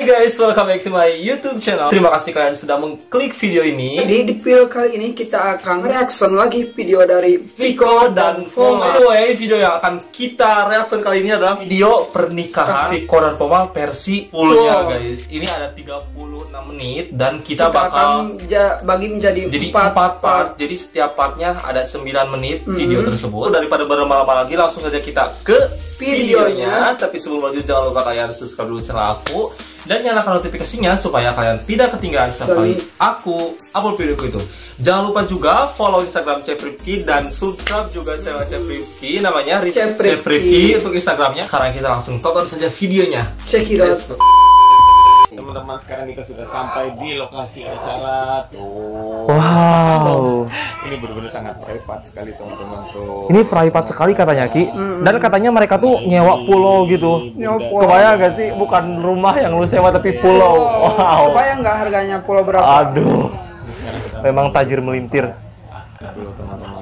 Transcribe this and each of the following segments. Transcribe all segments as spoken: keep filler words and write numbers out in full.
guys, welcome back to my YouTube channel. Terima kasih kalian sudah mengklik video ini. Di video kali ini kita akan reaction lagi video dari Viko dan Foma. Anyway, video yang akan kita reaction kali ini adalah video pernikahan Viko dan Foma versi fullnya guys. Ini ada tiga puluh enam menit dan kita, kita bakal akan bagi menjadi jadi empat part. part. Jadi setiap partnya ada sembilan menit mm-hmm. video tersebut. Daripada berlama-lama lagi, langsung saja kita ke videonya. Tapi sebelum lanjut, jangan lupa kalian subscribe dulu channel aku dan nyalakan notifikasinya supaya kalian tidak ketinggalan setiap kali aku upload videoku itu. Jangan lupa juga follow Instagram Chef Rifki dan subscribe juga channel Chef Rifki, namanya Chef Rifki untuk Instagramnya. Sekarang kita langsung tonton saja videonya. Check it out. Teman-teman, sekarang kita sudah sampai di lokasi acara tuh. Wow. Ini benar-benar sangat private sekali teman-teman tuh. Ini private sekali katanya Ki. Mm-hmm. Dan katanya mereka tuh nyewa pulau gitu. Nyewa pulau. Kebayang gak sih? Bukan rumah yang lu sewa tapi pulau. Wow. Kebayang gak harganya pulau berapa? Aduh. Memang tajir melintir. Aduh teman-teman.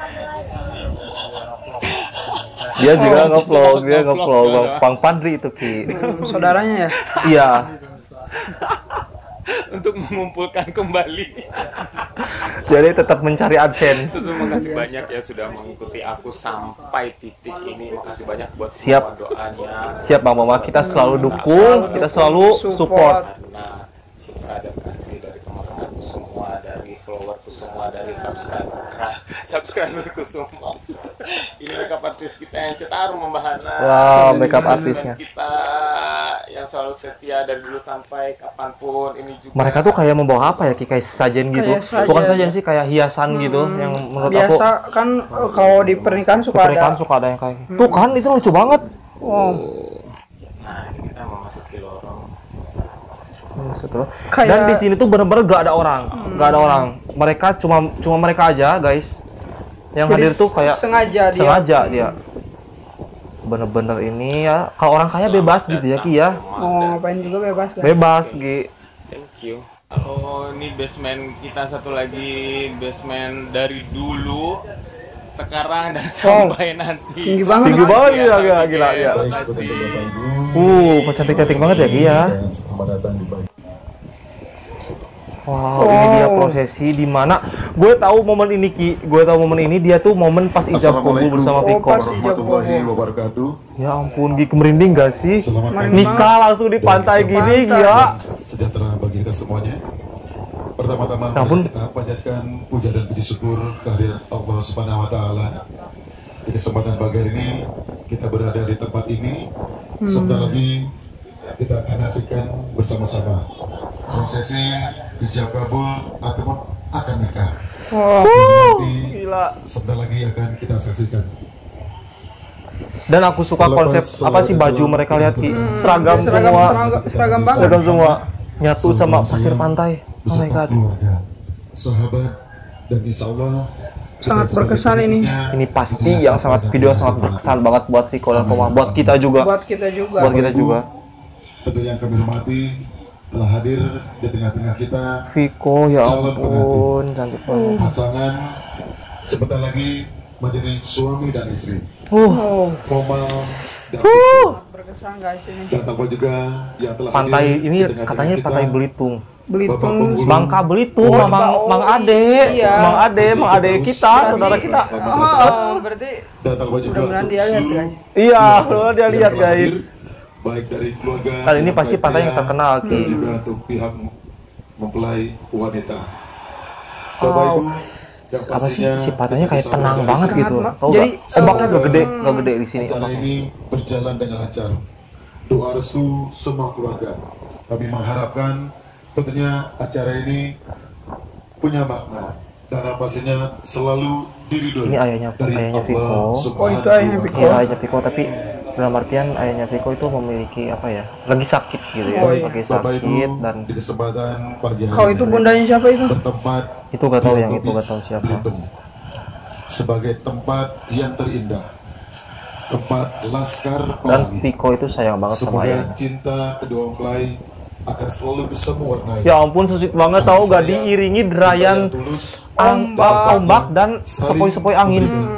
Dia juga oh, nge-vlog, dia nge-vlog Bang Pandri itu Ki. Hmm, saudaranya ya? Iya. Untuk mengumpulkan kembali. Jadi tetap mencari adsen. Terima kasih banyak ya sudah mengikuti aku sampai titik ini. Makasih banyak buat siap doanya. Siap Bang Mama, kita selalu dukung, kita selalu support. Nah, suka dan kasih dari teman-temanku semua, dari followersku semua, dari subscriber subscriberku semua. Ini makeup artis kita yang cetar membahana. Wow, makeup artisnya kita yang selalu setia dari dulu sampai kapanpun. Ini juga mereka tuh kayak membawa apa ya, kayak sajen gitu. Kayak bukan sajen sih, kayak hiasan hmm, gitu yang menurut biasa aku biasa kan kalau di pernikahan suka di pernikahan ada suka ada yang kayak hmm. Tuh kan, itu lucu banget. Wow. Nah, ini kita mau masuk ke lorong. Kayak... Dan di sini tuh bener-bener gak ada orang, hmm. gak ada orang. Mereka cuma cuma mereka aja guys. Yang jadi hadir tuh kayak sengaja dia. Sengaja dia. Bener-bener ini ya. Kalau orang kaya bebas gitu ya Ki ya. Oh, ngapain juga bebas kan? Bebas Ki. Thank you. Oh, ini basement kita satu lagi, basement dari dulu, sekarang dan sampai oh, nanti. Tinggi banget. Tinggi banget ya, gila gila ya. Uh, cantik-cantik banget ya Ki ya. Wow, oh. Ini dia prosesi di mana gue tahu momen ini Ki, gue tahu momen ini dia tuh momen pas ijab kabul bersama Viko. Oh, ya ampun, Ki merinding gak sih? Nikah langsung di pantai gini, ya. Sejahtera bagi kita semuanya. Pertama-tama kita panjatkan puja dan puji syukur kehadiran Allah Subhanahu Wa Taala. Di kesempatan pagi ini kita berada di tempat ini. Hmm. Sebentar lagi kita akan saksikan bersama-sama prosesi ijab kabul ataupun akan nikah. Oh. Nanti gila. Sebentar lagi akan kita saksikan. Dan aku suka Lepas konsep apa sih baju mereka, lihat Ki, hmm. seragam, seragam semua, seragam, seragam banget, seragam semua nyatu sama pasir pantai. Oh my god. Keluarga, sahabat, dan insya Allah sangat berkesan ini. Ini pasti yang sangat video sangat berkesan banget buat Viko dan Foma, buat kita juga. Buat kita juga. Buat kita juga. Tentu yang kami hormati telah hadir di tengah-tengah kita. Viko, ya ampun, cantik banget. Pasangan sebentar lagi menjadi suami dan istri. Uh. Foma dan uh. berkesan guys ini. Dan tambah juga yang telah pantai hadir ini katanya kita, Pantai Belitung. Belitung, Bangka Belitung, oh, Mang, Mang Ade, iya. Mang Ade, Mang Ade kita, saudara kita. Oh, berarti. Dan tambah juga dia lihat guys. Iya, dia lihat guys. Baik dari keluarga. Kali ini pasti pantai yang terkenal dan hmm. juga untuk pihak mempelai wanita. Bapak Ibu, yang apa sih si pantainya kayak tenang banget gitu. Tahu enggak? Ombaknya gak gede, gak gede di sini. Acara ini berjalan dengan lancar. Doa restu semua keluarga. Kami mengharapkan tentunya acara ini punya makna karena pastinya selalu diridhoi. Ini ayahnya, dari ayahnya Viko. Oh, itu ayahnya Viko. Iya, ayahnya Viko, tapi dalam artian ayahnya Viko itu memiliki apa ya, lagi sakit gitu ya, oh, iya. lagi sakit. Ibu, dan di kesempatan pagi hari kalau itu bundanya siapa itu? Bertempat itu gak tahu, yang itu gak tahu siapa. Belitung, sebagai tempat yang terindah, tempat laskar pelangi. Dan Viko itu sayang banget sama ayahnya. Cinta kedua mempelai akan selalu bisa mewarnai. Ya ampun, susik banget, tahu gak diiringi derayan ombak, ombak dan sepoi-sepoi angin. Hmm.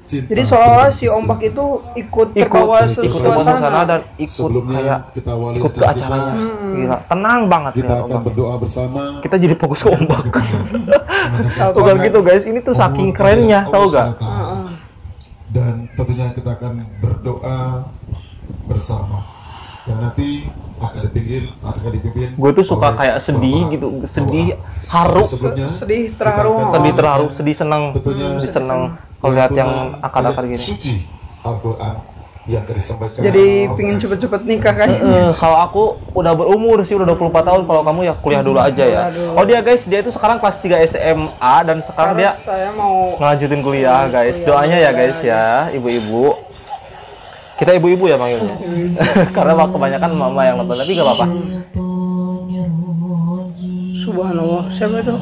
cinta. Jadi seolah si ombak itu ikut terbawa ikut ikut terbawa suasana. suasana dan ikut Sebelumnya kayak kita awali ikut ke acara acaranya. kita. Hmm. Gila, tenang banget Kita lihat akan ombak. berdoa bersama. Kita jadi fokus ke ombak. Tahu Tuh kan gitu guys, ini tuh saking kerennya, tahu gak? Dan tentunya kita akan berdoa bersama. Yang nanti akan dipimpin, akan dipimpin. Gue tuh suka oleh kayak sedih Bapak gitu, sedih, Bapak. haru, Sebelumnya, Sedih, kita terharu. akan sedih terharu, menyanyikan sedih seneng, tentunya sedih seneng kalau lihat yang akad-akad ayat gini. suci Al-Quran yang tadi disampaikan. Jadi pingin cepet-cepet nikah kan? Eh, kalau aku udah berumur sih, udah dua puluh empat tahun. Kalau kamu ya kuliah dulu aja ya. Oh dia guys, dia itu sekarang kelas tiga S M A dan sekarang dia Harus saya mau ngelanjutin kuliah guys. Doanya ya guys ya, ibu-ibu. Kita ibu-ibu ya panggilnya. Karena kebanyakan mama yang nonton, tapi gak apa-apa. Subhanallah, siapa itu?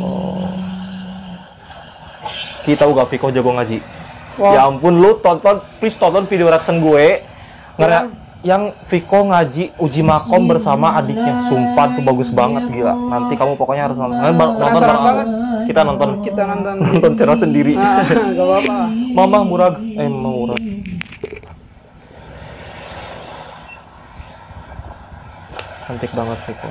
Kita uga Viko jago ngaji. Wow. Ya ampun, lu tonton, please tonton video reaction gue. Ngera yang Viko ngaji uji makom bersama adiknya. Sumpah tuh bagus banget, gila. Nanti kamu pokoknya harus nonton. Nonton, nonton Penasaran bareng banget. aku. Kita nonton. Kita nonton. Nonton channel sendiri. Ah, gak apa-apa. Mama Murag, eh Mama Murag. Cantik banget Viko.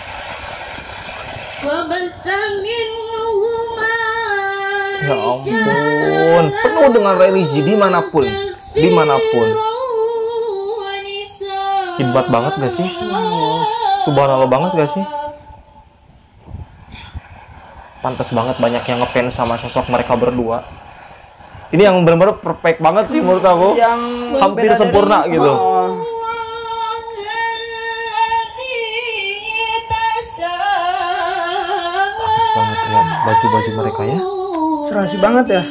Ya ampun, penuh dengan religi dimanapun, dimanapun. Hebat banget gak sih? Subhanallah banget gak sih? Pantas banget banyak yang ngefans sama sosok mereka berdua. Ini yang benar-benar perfect banget sih menurut aku. Yang Hampir beda dari- sempurna gitu. Oh. Bagus banget ya baju-baju mereka ya. Serasi banget ya.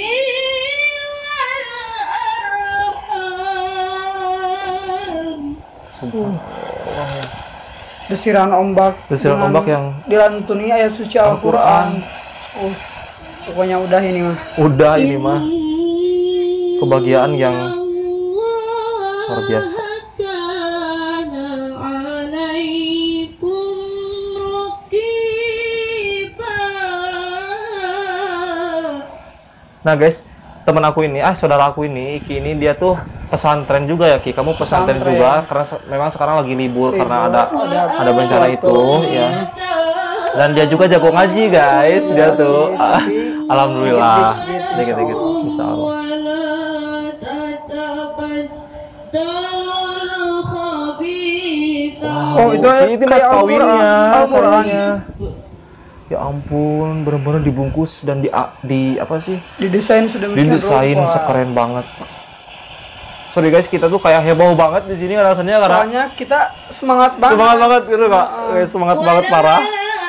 Subhanallah. Desiran ombak. Desiran dengan ombak yang dilantuni ayat suci Al-Quran. Oh, pokoknya udah ini mah. udah ini mah kebahagiaan yang luar biasa. Nah guys, temen aku ini, ah saudara aku ini, Iki ini dia tuh pesantren juga ya Ki. Kamu pesantren, Pesantren. juga karena se- memang sekarang lagi libur, Libur, karena ada ada ada bencana sesuatu. itu ya. Dan dia juga jago ngaji guys, dia tuh. sih, Ah, tapi alhamdulillah, dikit-dikit, dikit-dikit, insya insya Allah. Oh, itu itu mas kayak kawinnya, Al-Quran. Al-Quran. kawinnya. Ya ampun, bener-bener dibungkus dan di di apa sih? Didesain sedemikian Didesain rupa. sekeren banget. Sorry guys, kita tuh kayak heboh banget di sini rasanya karena Soalnya kita semangat banget. semangat banget gitu kak, Eh, semangat banget parah.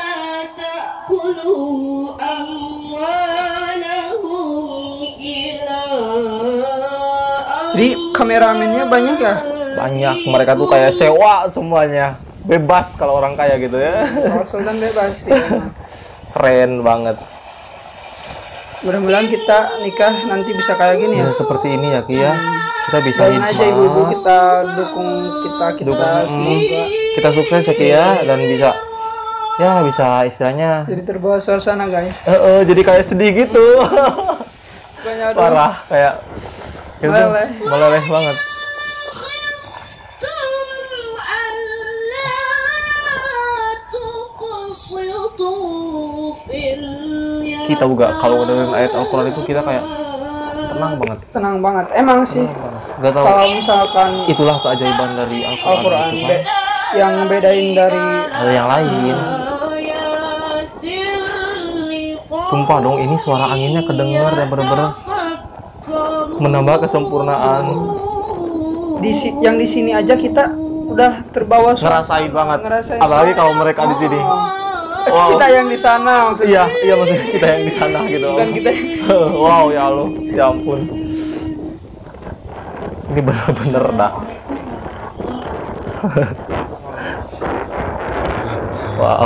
Jadi kameramennya banyak ya. Banyak, mereka tuh kayak sewa semuanya, bebas kalau orang kaya gitu ya. Kalau Sultan bebas ya. Keren banget. Mudah-mudahan kita nikah nanti bisa kayak gini ya. Ya seperti ini ya Ki ya. Kita bisa Doain aja hikmah. ibu-ibu kita dukung kita kita Dukung, semoga kita sukses ya Ki ya, dan bisa ya bisa istilahnya jadi terbawa suasana guys. eh eh, jadi kayak sedih gitu. Pokoknya aduh, Parah kayak gitu, Meleleh. meleleh banget. Kita juga kalau dengerin ayat Al-Quran itu kita kayak tenang banget. tenang banget. Emang sih Gak tahu, kalau misalkan itulah keajaiban dari Al-Quran, Al-Quran gitu be- kan. yang ngebedain dari Ada yang lain. Sumpah dong, ini suara anginnya kedengar dan bener-bener menambah kesempurnaan. di si- yang di sini aja kita udah terbawa su- Ngerasain banget. Ngerasain. Apalagi kalau mereka di sini. Wow. kita yang di sana maksudnya. Iya, iya maksudnya kita yang di sana gitu. Bukan kita. Wow, ya Allah, ya ampun. Ini bener-bener dah. Wow.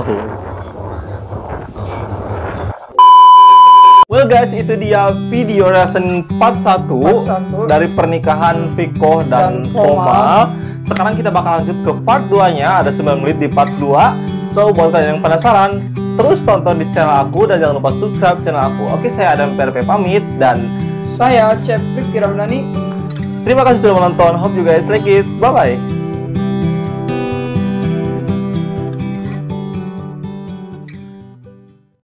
Well guys, itu dia video reaction part satu Part satu. dari pernikahan Viko dan, Dan Poma. Poma. Sekarang kita bakal lanjut ke part dua nya, ada sembilan menit di part dua. So, buat kalian yang penasaran, terus tonton di channel aku dan jangan lupa subscribe channel aku. Oke, saya Adam P R P pamit dan Saya Cep Rifki Ramdhani. Terima kasih sudah menonton. Hope you guys like it. Bye bye.